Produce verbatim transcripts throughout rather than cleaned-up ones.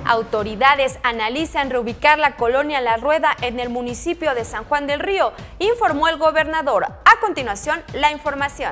Autoridades analizan reubicar la colonia La Rueda en el municipio de San Juan del Río, informó el gobernador. A continuación, la información.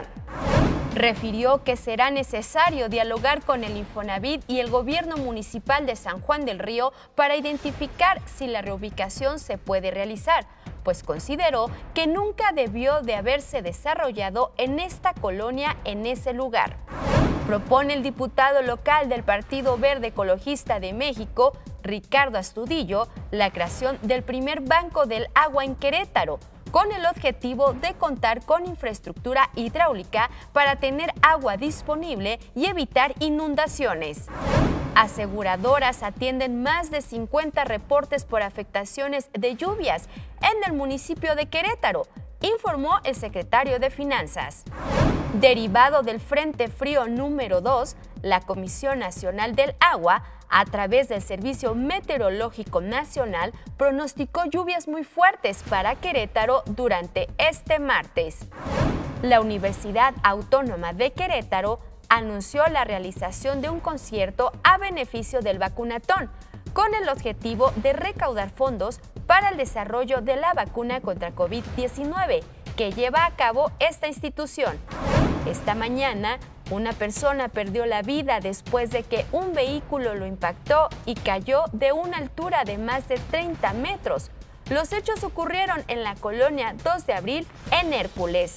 Refirió que será necesario dialogar con el Infonavit y el gobierno municipal de San Juan del Río para identificar si la reubicación se puede realizar, pues consideró que nunca debió de haberse desarrollado en esta colonia en ese lugar. Propone el diputado local del Partido Verde Ecologista de México, Ricardo Astudillo, la creación del primer banco del agua en Querétaro, con el objetivo de contar con infraestructura hidráulica para tener agua disponible y evitar inundaciones. Aseguradoras atienden más de cincuenta reportes por afectaciones de lluvias en el municipio de Querétaro, informó el secretario de Finanzas. Derivado del Frente Frío número dos, la Comisión Nacional del Agua, a través del Servicio Meteorológico Nacional, pronosticó lluvias muy fuertes para Querétaro durante este martes. La Universidad Autónoma de Querétaro anunció la realización de un concierto a beneficio del vacunatón, con el objetivo de recaudar fondos para el desarrollo de la vacuna contra COVID diecinueve que lleva a cabo esta institución. Esta mañana, una persona perdió la vida después de que un vehículo lo impactó y cayó de una altura de más de treinta metros. Los hechos ocurrieron en la colonia dos de abril en Hércules.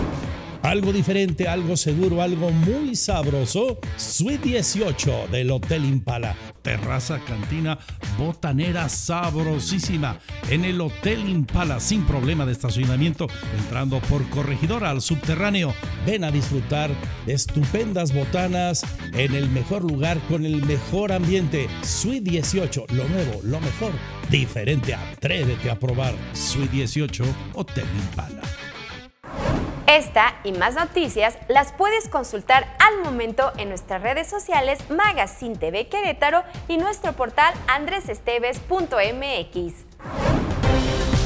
Algo diferente, algo seguro, algo muy sabroso. Suite dieciocho del Hotel Impala. Terraza, cantina, botanera sabrosísima. En el Hotel Impala, sin problema de estacionamiento, entrando por Corregidora al subterráneo. Ven a disfrutar de estupendas botanas en el mejor lugar con el mejor ambiente. Suite dieciocho, lo nuevo, lo mejor, diferente. Atrévete a probar. Suite dieciocho, Hotel Impala. Esta y más noticias las puedes consultar al momento en nuestras redes sociales Magazine T V Querétaro y nuestro portal andres esteves punto m x.